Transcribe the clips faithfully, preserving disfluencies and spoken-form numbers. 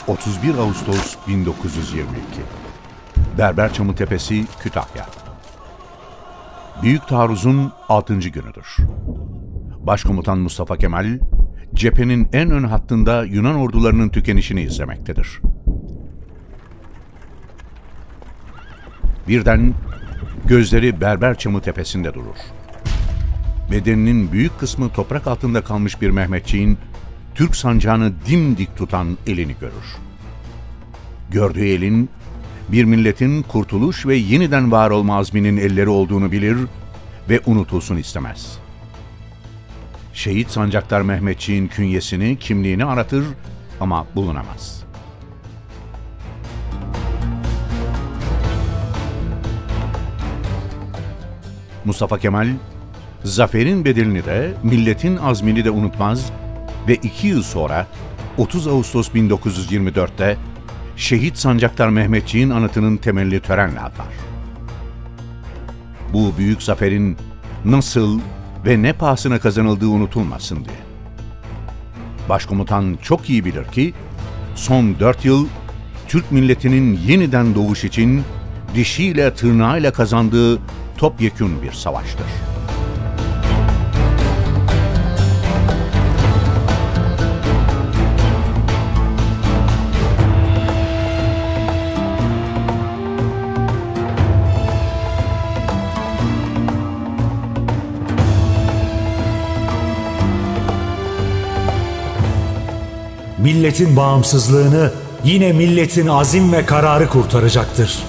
otuz bir Ağustos bin dokuz yüz yirmi iki. Berberçamı Tepesi, Kütahya. Büyük taarruzun altıncı günüdür. Başkomutan Mustafa Kemal, cephenin en ön hattında Yunan ordularının tükenişini izlemektedir. Birden gözleri Berberçamı Tepesi'nde durur. Bedeninin büyük kısmı toprak altında kalmış bir Mehmetçiğin Türk sancağını dimdik tutan elini görür. Gördüğü elin, bir milletin kurtuluş ve yeniden var olma azminin elleri olduğunu bilir ve unutulsun istemez. Şehit Sancaktar Mehmetçiğin künyesini, kimliğini aratır ama bulunamaz. Mustafa Kemal, zaferin bedelini de, milletin azmini de unutmaz ve iki yıl sonra otuz Ağustos bin dokuz yüz yirmi dört'te Şehit Sancaktar Mehmetçiğin anıtının temelli törenle atar. Bu büyük zaferin nasıl ve ne pahasına kazanıldığı unutulmasın diye. Başkomutan çok iyi bilir ki, son dört yıl Türk milletinin yeniden doğuş için dişiyle tırnağıyla kazandığı topyekün bir savaştır. Milletin bağımsızlığını yine milletin azim ve kararı kurtaracaktır.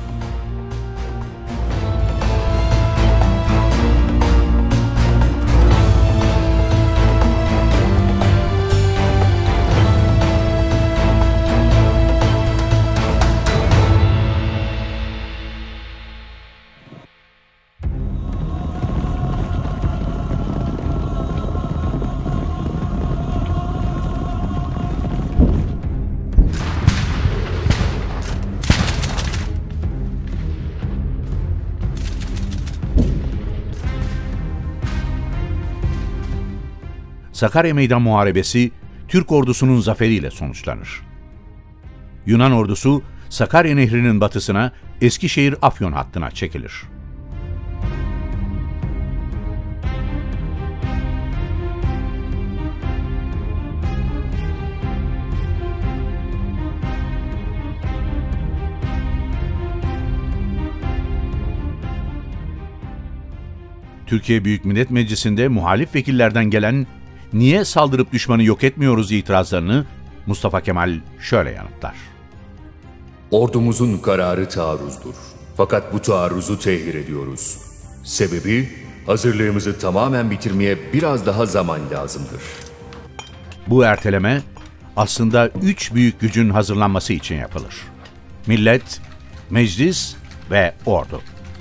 Sakarya Meydan Muharebesi, Türk ordusunun zaferiyle sonuçlanır. Yunan ordusu, Sakarya Nehri'nin batısına, Eskişehir-Afyon hattına çekilir. Türkiye Büyük Millet Meclisi'nde muhalif vekillerden gelen "Niye saldırıp düşmanı yok etmiyoruz?" itirazlarını Mustafa Kemal şöyle yanıtlar. Ordumuzun kararı taarruzdur. Fakat bu taarruzu tehir ediyoruz. Sebebi, hazırlığımızı tamamen bitirmeye biraz daha zaman lazımdır. Bu erteleme aslında üç büyük gücün hazırlanması için yapılır: millet, meclis ve ordu.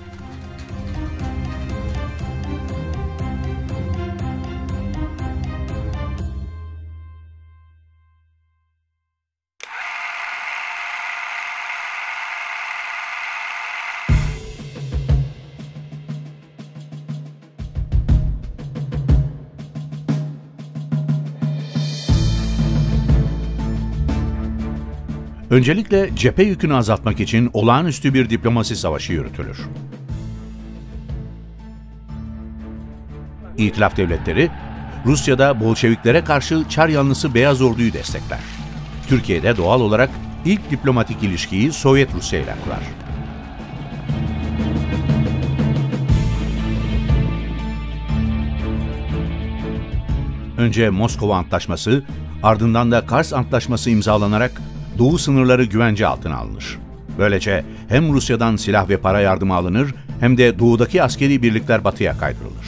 Öncelikle cephe yükünü azaltmak için olağanüstü bir diplomasi savaşı yürütülür. İtilaf devletleri, Rusya'da Bolşeviklere karşı Çar yanlısı Beyaz Ordu'yu destekler. Türkiye'de doğal olarak ilk diplomatik ilişkiyi Sovyet Rusya ile kurar. Önce Moskova Antlaşması, ardından da Kars Antlaşması imzalanarak Doğu sınırları güvence altına alınır. Böylece hem Rusya'dan silah ve para yardımı alınır, hem de doğudaki askeri birlikler batıya kaydırılır.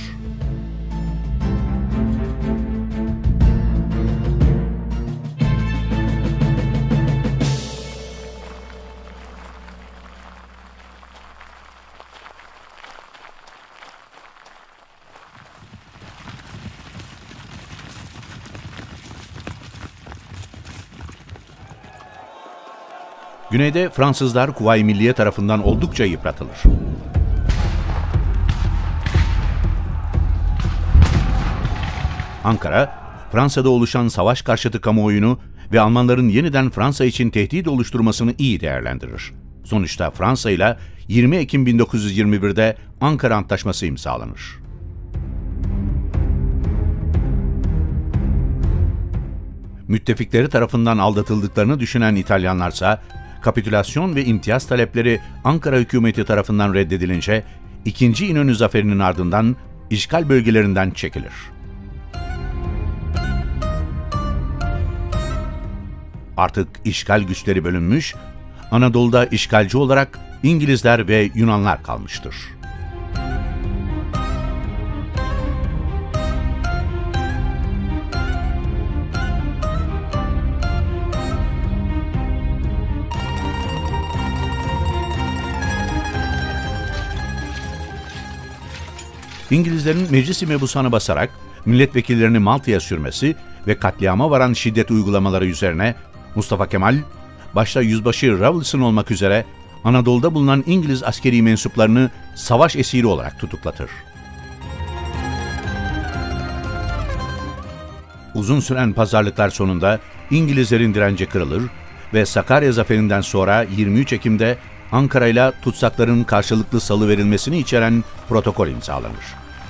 Güneyde Fransızlar Kuvayi Milliye tarafından oldukça yıpratılır. Ankara, Fransa'da oluşan savaş karşıtı kamuoyunu ve Almanların yeniden Fransa için tehdit oluşturmasını iyi değerlendirir. Sonuçta Fransa ile yirmi Ekim bin dokuz yüz yirmi bir'de Ankara Antlaşması imzalanır. Müttefikleri tarafından aldatıldıklarını düşünen İtalyanlarsa, kapitülasyon ve imtiyaz talepleri Ankara hükümeti tarafından reddedilince, ikinci İnönü zaferinin ardından işgal bölgelerinden çekilir. Artık işgal güçleri bölünmüş, Anadolu'da işgalci olarak İngilizler ve Yunanlar kalmıştır. İngilizlerin Meclis-i Mebusan'ı basarak milletvekillerini Malta'ya sürmesi ve katliama varan şiddet uygulamaları üzerine Mustafa Kemal, başta Yüzbaşı Rawlinson olmak üzere Anadolu'da bulunan İngiliz askeri mensuplarını savaş esiri olarak tutuklatır. Uzun süren pazarlıklar sonunda İngilizlerin direnci kırılır ve Sakarya zaferinden sonra yirmi üç Ekim'de Ankara ile tutsakların karşılıklı salıverilmesini içeren protokol imzalanır.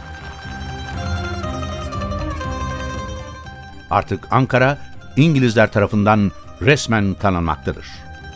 Artık Ankara, İngilizler tarafından resmen tanınmaktadır.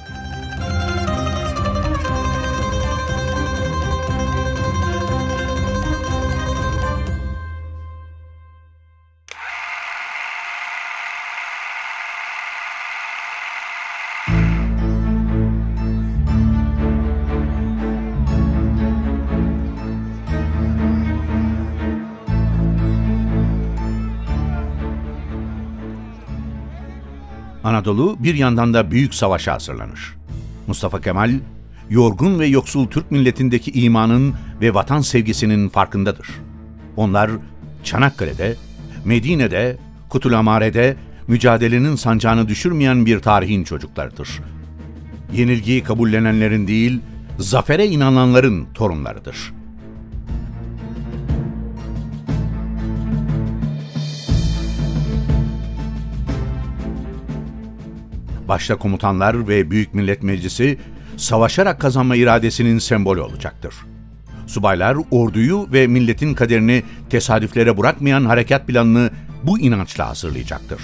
Anadolu bir yandan da büyük savaşa hazırlanır. Mustafa Kemal, yorgun ve yoksul Türk milletindeki imanın ve vatan sevgisinin farkındadır. Onlar Çanakkale'de, Medine'de, Kutulamare'de mücadelenin sancağını düşürmeyen bir tarihin çocuklarıdır. Yenilgiyi kabullenenlerin değil, zafere inananların torunlarıdır. Başta komutanlar ve Büyük Millet Meclisi, savaşarak kazanma iradesinin sembolü olacaktır. Subaylar, orduyu ve milletin kaderini tesadüflere bırakmayan harekat planını bu inançla hazırlayacaktır.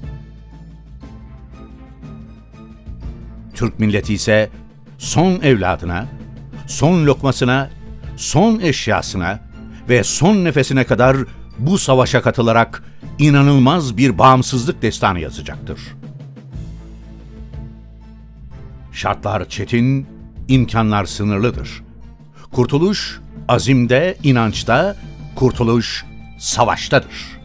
Türk milleti ise son evladına, son lokmasına, son eşyasına ve son nefesine kadar bu savaşa katılarak inanılmaz bir bağımsızlık destanı yazacaktır. Şartlar çetin, imkanlar sınırlıdır. Kurtuluş, azimde, inançta, kurtuluş, savaştadır.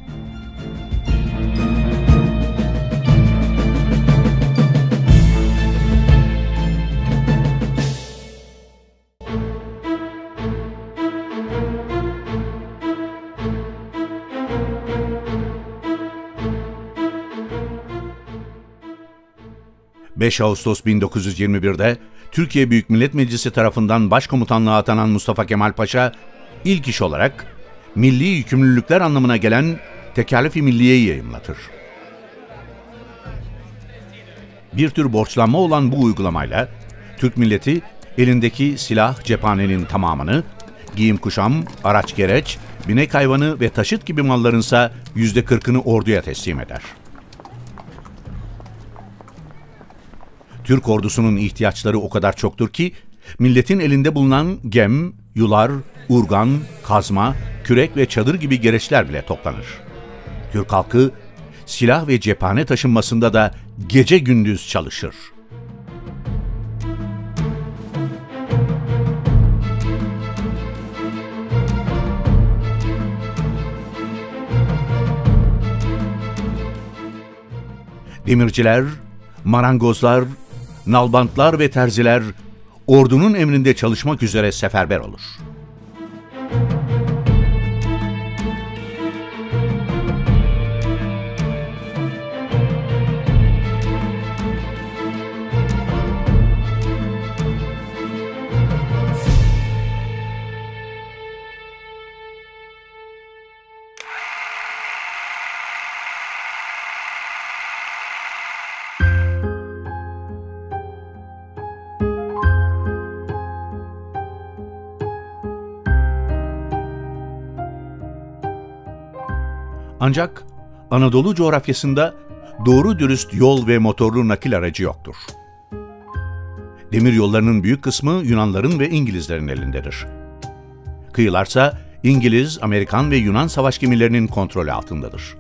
beş Ağustos bin dokuz yüz yirmi bir'de Türkiye Büyük Millet Meclisi tarafından başkomutanlığa atanan Mustafa Kemal Paşa, ilk iş olarak milli yükümlülükler anlamına gelen Tekalif-i Milliye'yi yayımlatır. Bir tür borçlanma olan bu uygulamayla Türk milleti elindeki silah, cephanenin tamamını, giyim kuşam, araç gereç, binek hayvanı ve taşıt gibi mallarınsa yüzde kırk'ını orduya teslim eder. Türk ordusunun ihtiyaçları o kadar çoktur ki, milletin elinde bulunan gem, yular, urgan, kazma, kürek ve çadır gibi gereçler bile toplanır. Türk halkı, silah ve cephane taşınmasında da gece gündüz çalışır. Demirciler, marangozlar, nalbantlar ve terziler ordunun emrinde çalışmak üzere seferber olur. Ancak Anadolu coğrafyasında doğru dürüst yol ve motorlu nakil aracı yoktur. Demir yollarının büyük kısmı Yunanların ve İngilizlerin elindedir. Kıyılarsa İngiliz, Amerikan ve Yunan savaş gemilerinin kontrolü altındadır.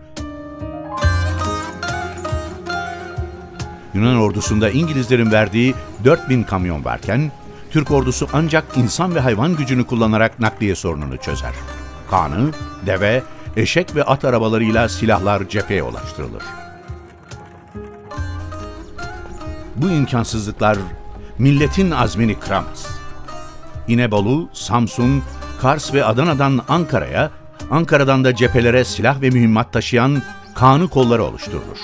Yunan ordusunda İngilizlerin verdiği dört bin kamyon varken, Türk ordusu ancak insan ve hayvan gücünü kullanarak nakliye sorununu çözer. Kanı, deve, eşek ve at arabalarıyla silahlar cepheye ulaştırılır. Bu imkansızlıklar milletin azmini kıramaz. İnebolu, Samsun, Kars ve Adana'dan Ankara'ya, Ankara'dan da cephelere silah ve mühimmat taşıyan kanı kolları oluşturulur.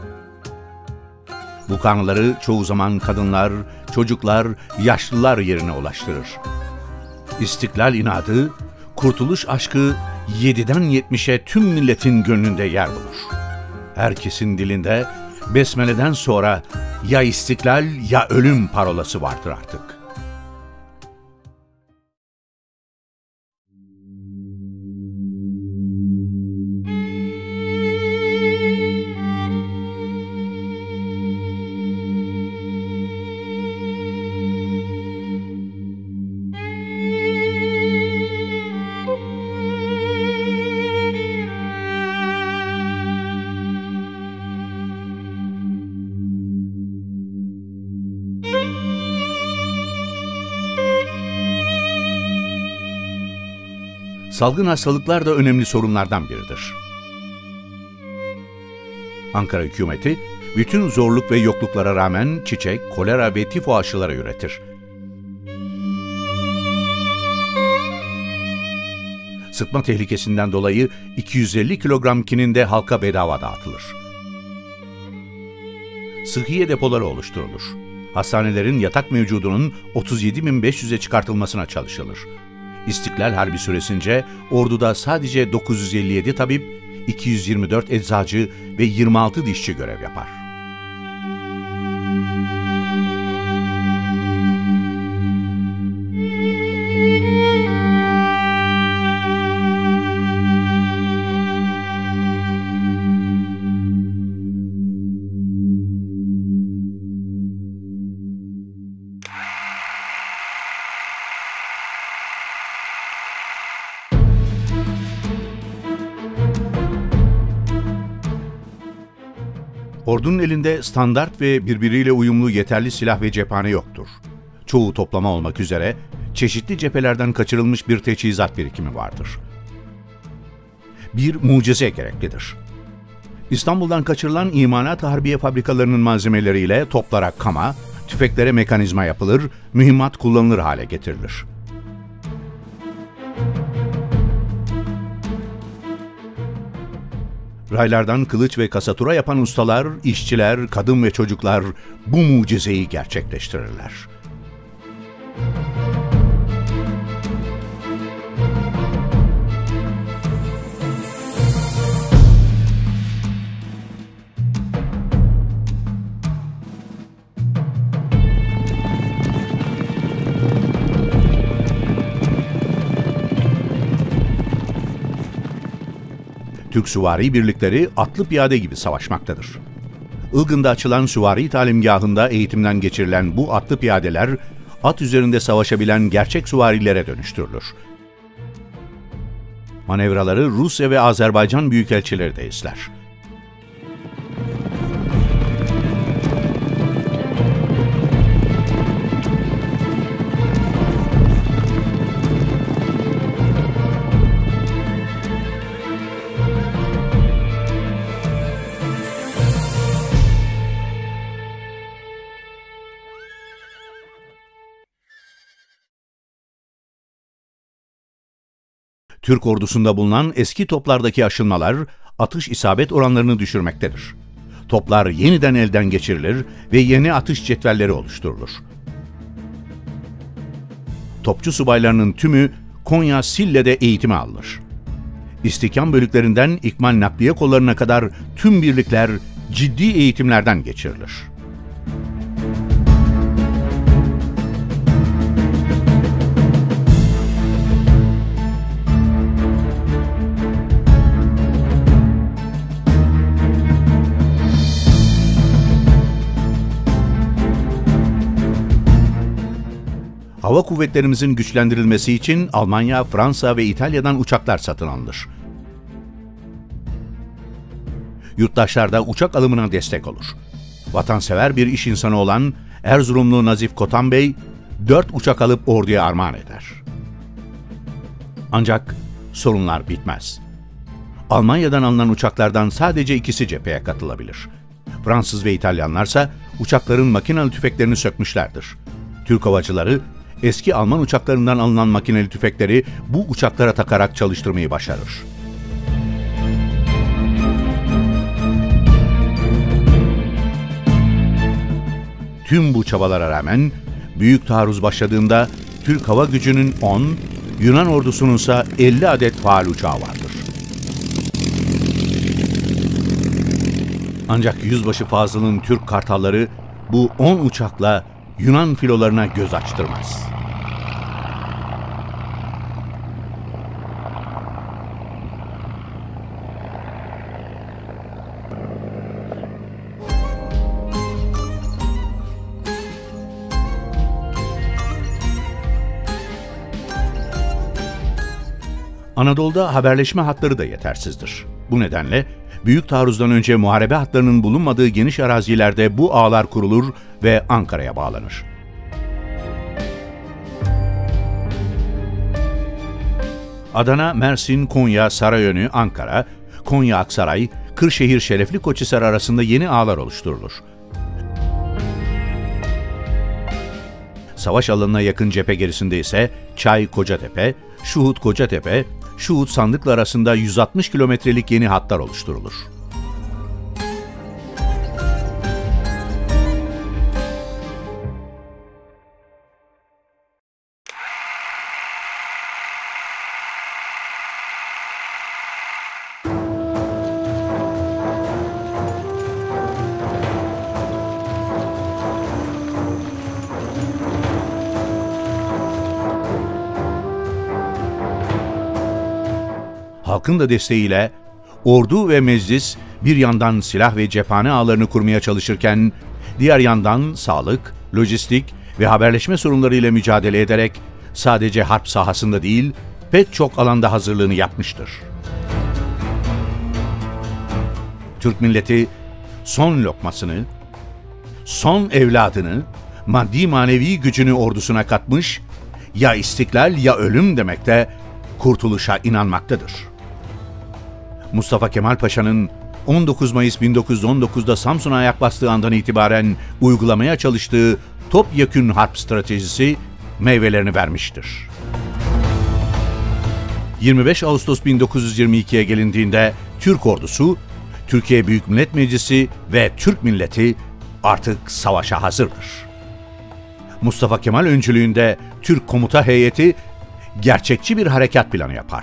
Bu kanıları çoğu zaman kadınlar, çocuklar, yaşlılar yerine ulaştırır. İstiklal inadı, kurtuluş aşkı yediden yetmişe tüm milletin gönlünde yer bulur. Herkesin dilinde Besmele'den sonra ya istiklal ya ölüm parolası vardır artık. Salgın hastalıklar da önemli sorunlardan biridir. Ankara hükümeti, bütün zorluk ve yokluklara rağmen çiçek, kolera ve tifo aşıları üretir. Sıtma tehlikesinden dolayı iki yüz elli kilogram kinin de halka bedava dağıtılır. Sıhhiye depoları oluşturulur. Hastanelerin yatak mevcudunun otuz yedi bin beş yüze çıkartılmasına çalışılır. İstiklal Harbi süresince orduda sadece dokuz yüz elli yedi tabip, iki yüz yirmi dört eczacı ve yirmi altı dişçi görev yapar. Ordunun elinde standart ve birbiriyle uyumlu yeterli silah ve cephane yoktur. Çoğu toplama olmak üzere çeşitli cephelerden kaçırılmış bir teçhizat birikimi vardır. Bir mucize gereklidir. İstanbul'dan kaçırılan imalat harbiye fabrikalarının malzemeleriyle toplara kama, tüfeklere mekanizma yapılır, mühimmat kullanılır hale getirilir. Raylardan kılıç ve kasatura yapan ustalar, işçiler, kadın ve çocuklar bu mucizeyi gerçekleştirirler. Türk süvari birlikleri atlı piyade gibi savaşmaktadır. Ilgın'da açılan süvari talimgahında eğitimden geçirilen bu atlı piyadeler, at üzerinde savaşabilen gerçek süvarilere dönüştürülür. Manevraları Rusya ve Azerbaycan büyükelçileri de izler. Türk ordusunda bulunan eski toplardaki aşınmalar atış isabet oranlarını düşürmektedir. Toplar yeniden elden geçirilir ve yeni atış cetvelleri oluşturulur. Topçu subaylarının tümü Konya Sille'de eğitime alınır. İstihkam bölüklerinden ikmal nakliye kollarına kadar tüm birlikler ciddi eğitimlerden geçirilir. hava kuvvetlerimizin güçlendirilmesi için Almanya, Fransa ve İtalya'dan uçaklar satın alınır. Yurttaşlar da uçak alımına destek olur. Vatansever bir iş insanı olan Erzurumlu Nazif Kotan Bey, dört uçak alıp orduya armağan eder. Ancak sorunlar bitmez. Almanya'dan alınan uçaklardan sadece ikisi cepheye katılabilir. Fransız ve İtalyanlarsa uçakların makinalı tüfeklerini sökmüşlerdir. Türk havacıları eski Alman uçaklarından alınan makineli tüfekleri bu uçaklara takarak çalıştırmayı başarır. Tüm bu çabalara rağmen büyük taarruz başladığında Türk hava gücünün on, Yunan ordusunun ise elli adet faal uçağı vardır. Ancak Yüzbaşı Fazıl'ın Türk Kartalları bu on uçakla Yunan filolarına göz açtırmaz. Anadolu'da haberleşme hatları da yetersizdir. Bu nedenle büyük taarruzdan önce muharebe hatlarının bulunmadığı geniş arazilerde bu ağlar kurulur ve Ankara'ya bağlanır. Adana, Mersin, Konya, Sarayönü, Ankara, Konya Aksaray, Kırşehir, Şerefli Koçhisar arasında yeni ağlar oluşturulur. Savaş alanına yakın cephe gerisinde ise Çay Kocatepe, Şuhut Kocatepe, Şuhut Sandıklı arasında yüz altmış kilometrelik yeni hatlar oluşturulur. Halkın da desteğiyle ordu ve meclis bir yandan silah ve cephane ağlarını kurmaya çalışırken, diğer yandan sağlık, lojistik ve haberleşme sorunlarıyla mücadele ederek sadece harp sahasında değil, pek çok alanda hazırlığını yapmıştır. Türk milleti son lokmasını, son evladını, maddi manevi gücünü ordusuna katmış, ya istiklal ya ölüm demekte kurtuluşa inanmaktadır. Mustafa Kemal Paşa'nın on dokuz Mayıs bin dokuz yüz on dokuz'da Samsun'a ayak bastığı andan itibaren uygulamaya çalıştığı topyekün harp stratejisi meyvelerini vermiştir. yirmi beş Ağustos bin dokuz yüz yirmi iki'ye gelindiğinde Türk ordusu, Türkiye Büyük Millet Meclisi ve Türk milleti artık savaşa hazırdır. Mustafa Kemal öncülüğünde Türk komuta heyeti gerçekçi bir harekat planı yapar.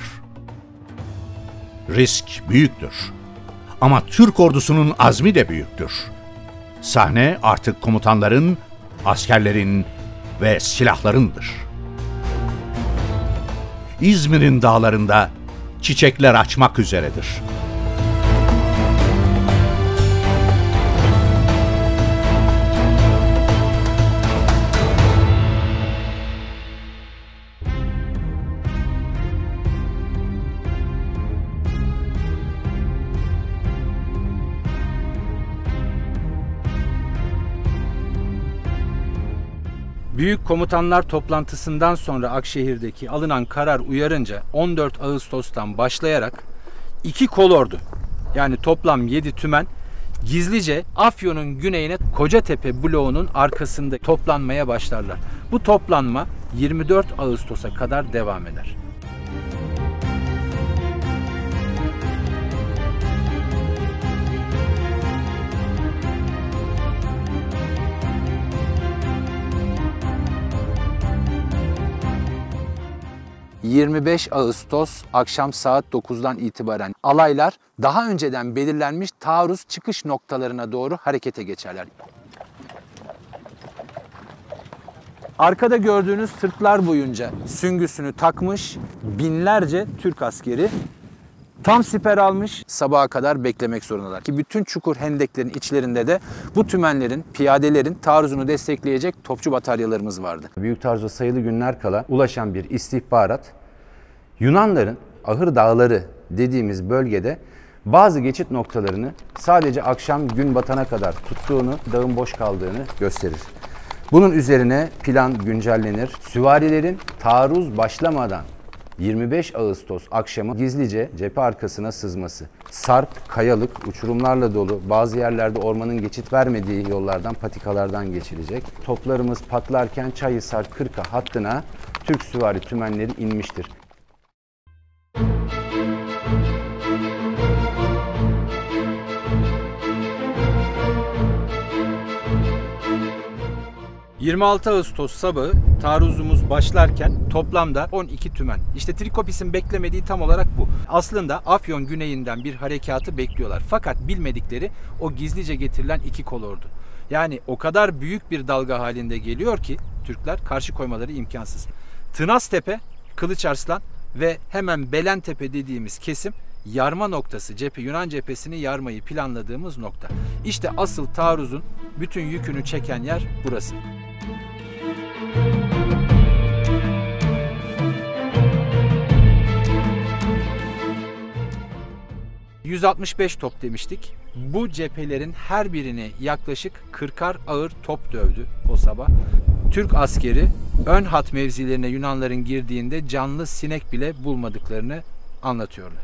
Risk büyüktür. Ama Türk ordusunun azmi de büyüktür. Sahne artık komutanların, askerlerin ve silahlarındır. İzmir'in dağlarında çiçekler açmak üzeredir. Büyük komutanlar toplantısından sonra Akşehir'deki alınan karar uyarınca on dört Ağustos'tan başlayarak iki kolordu, yani toplam yedi tümen, gizlice Afyon'un güneyine Kocatepe bloğunun arkasında toplanmaya başlarlar. Bu toplanma yirmi dört Ağustos'a kadar devam eder. yirmi beş Ağustos akşam saat dokuz'dan itibaren alaylar daha önceden belirlenmiş taarruz çıkış noktalarına doğru harekete geçerler. Arkada gördüğünüz sırtlar boyunca süngüsünü takmış binlerce Türk askeri Tam siper almış, sabaha kadar beklemek zorundalar. Ki bütün çukur hendeklerin içlerinde de bu tümenlerin, piyadelerin taarruzunu destekleyecek topçu bataryalarımız vardı. Büyük taarruza sayılı günler kala ulaşan bir istihbarat, Yunanların Ahır Dağları dediğimiz bölgede bazı geçit noktalarını sadece akşam gün batana kadar tuttuğunu, dağın boş kaldığını gösterir. Bunun üzerine plan güncellenir. Süvarilerin taarruz başlamadan yirmi beş Ağustos akşamı gizlice cephe arkasına sızması. Sarp, kayalık, uçurumlarla dolu, bazı yerlerde ormanın geçit vermediği yollardan, patikalardan geçilecek. Toplarımız patlarken Çayhisar Kırka hattına Türk süvari tümenleri inmiştir. yirmi altı Ağustos sabahı taarruzumuz başlarken toplamda on iki tümen. İşte Trikopis'in beklemediği tam olarak bu. Aslında Afyon güneyinden bir harekatı bekliyorlar. Fakat bilmedikleri o gizlice getirilen iki kolordu. Yani o kadar büyük bir dalga halinde geliyor ki Türkler karşı koymaları imkansız. Tınaztepe, Kılıçarslan ve hemen Belentepe dediğimiz kesim yarma noktası, cephe Yunan cephesini yarmayı planladığımız nokta. İşte asıl taarruzun bütün yükünü çeken yer burası. yüz altmış beş top demiştik. Bu cephelerin her birini yaklaşık kırkar ağır top dövdü o sabah. Türk askeri ön hat mevzilerine Yunanların girdiğinde canlı sinek bile bulmadıklarını anlatıyorlar.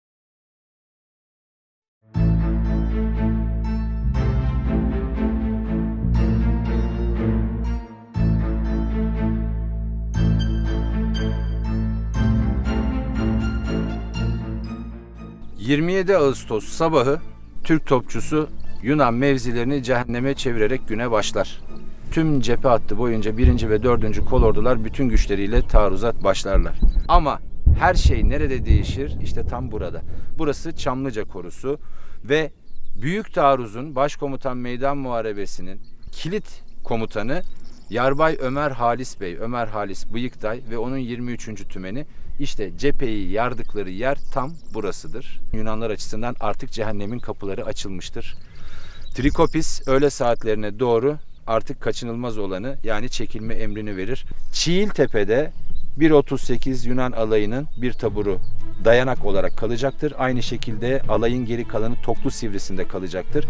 yirmi yedi Ağustos sabahı Türk topçusu Yunan mevzilerini cehenneme çevirerek güne başlar. Tüm cephe hattı boyunca birinci ve dördüncü kolordular bütün güçleriyle taarruzat başlarlar. Ama her şey nerede değişir? İşte tam burada. Burası Çamlıca Korusu ve Büyük Taarruz'un Başkomutan Meydan Muharebesi'nin kilit komutanı Yarbay Ömer Halis Bey, Ömer Halis Bıyıktay ve onun yirmi üçüncü tümeni işte cepheyi yardıkları yer tam burasıdır. Yunanlar açısından artık cehennemin kapıları açılmıştır. Trikopis öğle saatlerine doğru artık kaçınılmaz olanı yani çekilme emrini verir. Çiğiltepe'de bir otuz sekiz Yunan alayının bir taburu dayanak olarak kalacaktır. Aynı şekilde alayın geri kalanı Toklu Sivrisi'nde kalacaktır.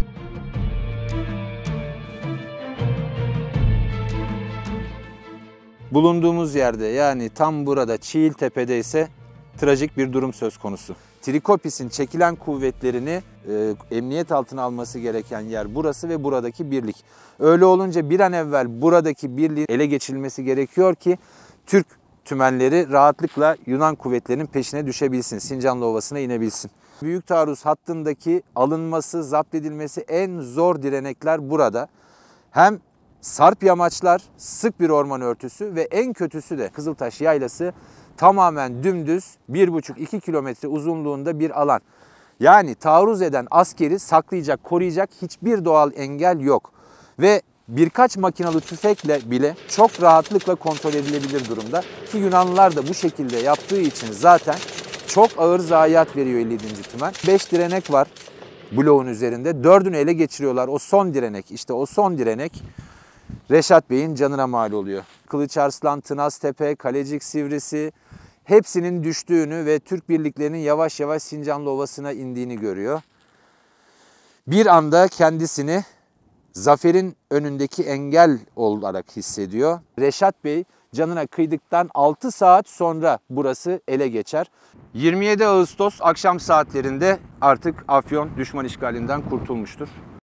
Bulunduğumuz yerde yani tam burada Çiğiltepe'de ise trajik bir durum söz konusu. Trikopis'in çekilen kuvvetlerini e, emniyet altına alması gereken yer burası ve buradaki birlik. Öyle olunca bir an evvel buradaki birliğin ele geçirilmesi gerekiyor ki Türk tümenleri rahatlıkla Yunan kuvvetlerinin peşine düşebilsin, Sincanlı Ovası'na inebilsin. Büyük taarruz hattındaki alınması, zapt edilmesi en zor direnekler burada. Hem sarp yamaçlar, sık bir orman örtüsü ve en kötüsü de Kızıltaş Yaylası tamamen dümdüz bir buçuk iki kilometre uzunluğunda bir alan. Yani taarruz eden askeri saklayacak, koruyacak hiçbir doğal engel yok. Ve birkaç makinalı tüfekle bile çok rahatlıkla kontrol edilebilir durumda. Ki Yunanlılar da bu şekilde yaptığı için zaten çok ağır zayiat veriyor elli yedinci tümen. beş direnek var bloğun üzerinde. dördünü ele geçiriyorlar. O son direnek, işte o son direnek Reşat Bey'in canına mal oluyor. Kılıçarslan, Tınaztepe, Kalecik Sivrisi hepsinin düştüğünü ve Türk birliklerinin yavaş yavaş Sincanlı Ovası'na indiğini görüyor. Bir anda kendisini zaferin önündeki engel olarak hissediyor. Reşat Bey canına kıydıktan altı saat sonra burası ele geçer. yirmi yedi Ağustos akşam saatlerinde artık Afyon düşman işgalinden kurtulmuştur.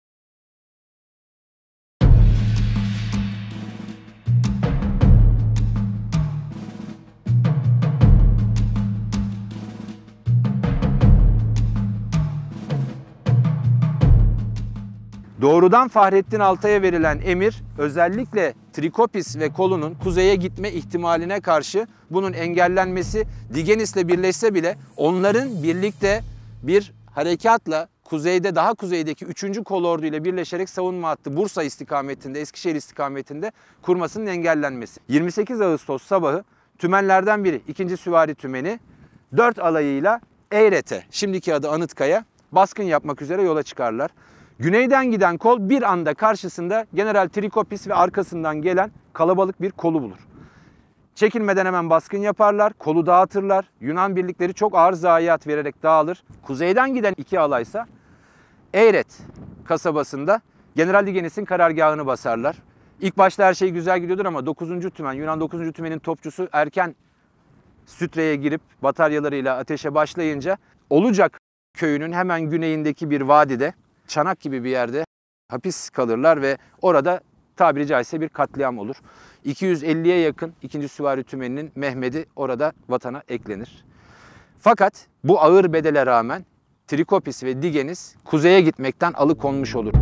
Doğrudan Fahrettin Altay'a verilen emir özellikle Trikopis ve kolunun kuzeye gitme ihtimaline karşı bunun engellenmesi, Digenis'le birleşse bile onların birlikte bir harekatla kuzeyde, daha kuzeydeki üçüncü kolordu ile birleşerek savunma hattı Bursa istikametinde, Eskişehir istikametinde kurmasının engellenmesi. yirmi sekiz Ağustos sabahı tümenlerden biri, ikinci Süvari Tümeni dört alayıyla Eyret'e, şimdiki adı Anıtkaya, baskın yapmak üzere yola çıkarlar. Güneyden giden kol bir anda karşısında General Trikopis ve arkasından gelen kalabalık bir kolu bulur. Çekilmeden hemen baskın yaparlar, kolu dağıtırlar. Yunan birlikleri çok ağır zayiat vererek dağılır. Kuzeyden giden iki alaysa Eyret kasabasında General Digenis'in karargahını basarlar. İlk başta her şey güzel gidiyordur ama dokuzuncu Tümen, Yunan dokuzuncu Tümen'in topçusu erken Sütre'ye girip bataryalarıyla ateşe başlayınca Olacak köyünün hemen güneyindeki bir vadide, çanak gibi bir yerde hapis kalırlar ve orada tabiri caizse bir katliam olur. iki yüz elliye yakın ikinci. Süvari Tümeni'nin Mehmedi orada vatana eklenir. Fakat bu ağır bedele rağmen Trikopis ve Digenis kuzeye gitmekten alıkonmuş olur.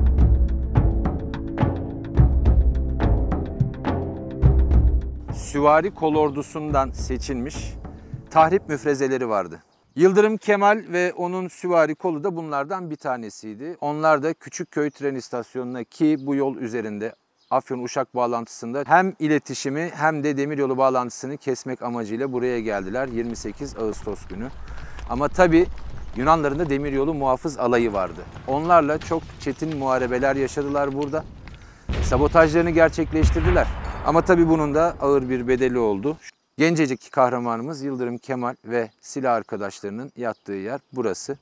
Süvari kolordusundan seçilmiş tahrip müfrezeleri vardı. Yıldırım Kemal ve onun süvari kolu da bunlardan bir tanesiydi. Onlar da Küçükköy tren istasyonuna, ki bu yol üzerinde Afyon-Uşak bağlantısında hem iletişimi hem de demiryolu bağlantısını kesmek amacıyla buraya geldiler yirmi sekiz Ağustos günü. Ama tabii Yunanların da demiryolu muhafız alayı vardı. Onlarla çok çetin muharebeler yaşadılar burada. Sabotajlarını gerçekleştirdiler. Ama tabii bunun da ağır bir bedeli oldu. Gencecik kahramanımız Yıldırım Kemal ve silah arkadaşlarının yattığı yer burası.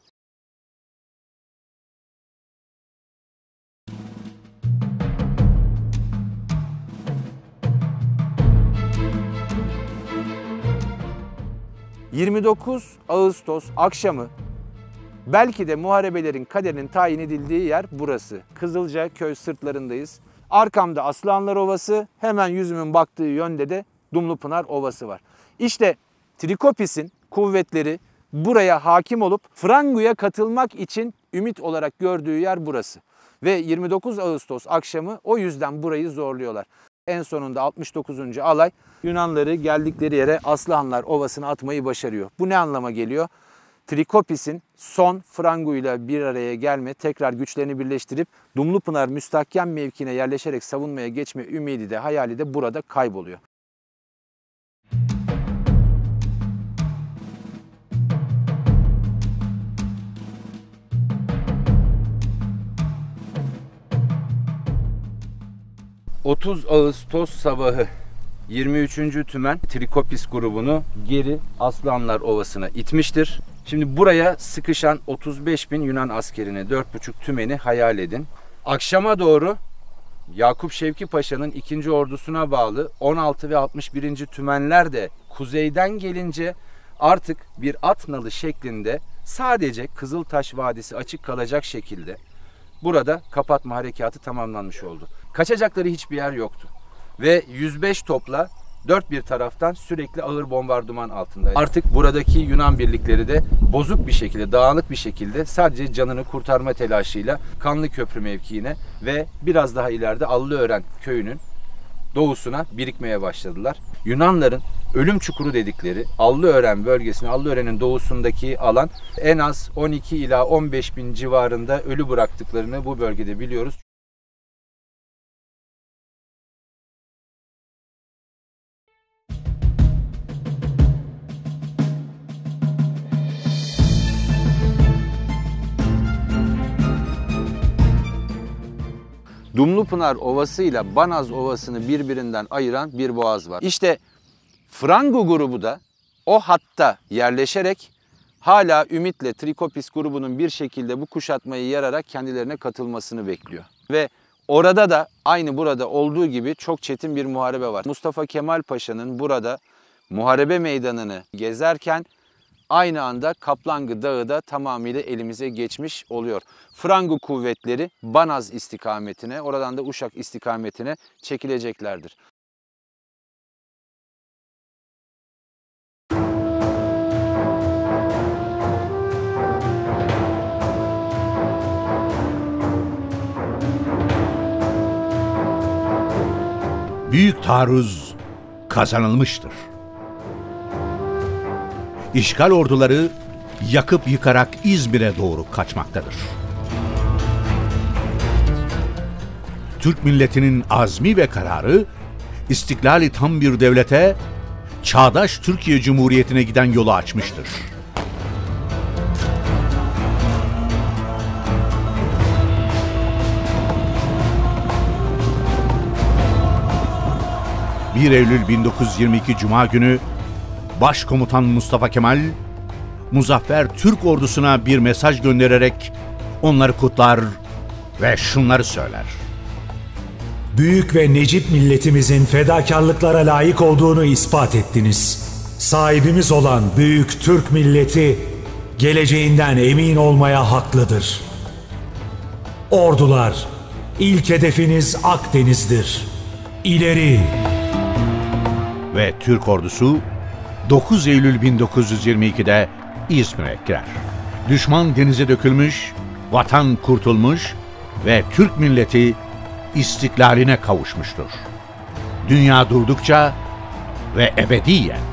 yirmi dokuz Ağustos akşamı belki de muharebelerin kaderinin tayin edildiği yer burası. Kızılcaköy sırtlarındayız. Arkamda Aslanlar Ovası, hemen yüzümün baktığı yönde de Dumlupınar Ovası var. İşte Trikopis'in kuvvetleri buraya hakim olup Frangu'ya katılmak için ümit olarak gördüğü yer burası. Ve yirmi dokuz Ağustos akşamı o yüzden burayı zorluyorlar. En sonunda altmış dokuzuncu alay Yunanları geldikleri yere Aslanlar Ovası'na atmayı başarıyor. Bu ne anlama geliyor? Trikopis'in son Frangu ile bir araya gelme, tekrar güçlerini birleştirip Dumlupınar müstahkem mevkine yerleşerek savunmaya geçme ümidi de hayali de burada kayboluyor. otuz Ağustos sabahı yirmi üçüncü Tümen Trikopis grubunu geri Aslanlar Ovası'na itmiştir. Şimdi buraya sıkışan otuz beş bin Yunan askerini, dört buçuk tümeni hayal edin. Akşama doğru Yakup Şevki Paşa'nın ikinci ordusuna bağlı on altı ve altmış birinci tümenler de kuzeyden gelince artık bir at nalı şeklinde sadece Kızıltaş Vadisi açık kalacak şekilde burada kapatma harekatı tamamlanmış oldu. Kaçacakları hiçbir yer yoktu. Ve yüz beş topla dört bir taraftan sürekli ağır bombardıman altındaydı. Artık buradaki Yunan birlikleri de bozuk bir şekilde, dağınık bir şekilde sadece canını kurtarma telaşıyla Kanlıköprü mevkiine ve biraz daha ileride Allıören köyünün doğusuna birikmeye başladılar. Yunanların ölüm çukuru dedikleri Allıören bölgesine, Allıören'in doğusundaki alan en az on iki ila on beş bin civarında ölü bıraktıklarını bu bölgede biliyoruz. Dumlupınar Ovası ile Banaz Ovası'nı birbirinden ayıran bir boğaz var. İşte Frangu grubu da o hatta yerleşerek hala ümitle Trikopis grubunun bir şekilde bu kuşatmayı yararak kendilerine katılmasını bekliyor. Ve orada da aynı burada olduğu gibi çok çetin bir muharebe var. Mustafa Kemal Paşa'nın burada muharebe meydanını gezerken aynı anda Kaplangı Dağı da tamamıyla elimize geçmiş oluyor. Frangu kuvvetleri Banaz istikametine, oradan da Uşak istikametine çekileceklerdir. Büyük taarruz kazanılmıştır. İşgal orduları yakıp yıkarak İzmir'e doğru kaçmaktadır. Türk milletinin azmi ve kararı, istiklali tam bir devlete, çağdaş Türkiye Cumhuriyeti'ne giden yolu açmıştır. bir Eylül bin dokuz yüz yirmi iki Cuma günü Başkomutan Mustafa Kemal, muzaffer Türk ordusuna bir mesaj göndererek onları kutlar ve şunları söyler. Büyük ve necip milletimizin fedakarlıklara layık olduğunu ispat ettiniz. Sahibimiz olan büyük Türk milleti geleceğinden emin olmaya haklıdır. Ordular, ilk hedefiniz Akdeniz'dir. İleri! Ve Türk ordusu dokuz Eylül bin dokuz yüz yirmi iki'de İzmir'e girer. Düşman denize dökülmüş, vatan kurtulmuş ve Türk milleti istiklaline kavuşmuştur. Dünya durdukça ve ebediyen.